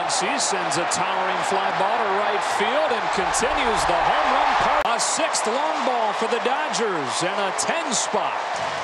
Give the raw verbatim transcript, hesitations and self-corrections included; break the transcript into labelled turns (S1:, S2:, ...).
S1: Muncy sends a towering fly ball to right field and continues the home run party. A sixth long ball for the Dodgers and a ten spot.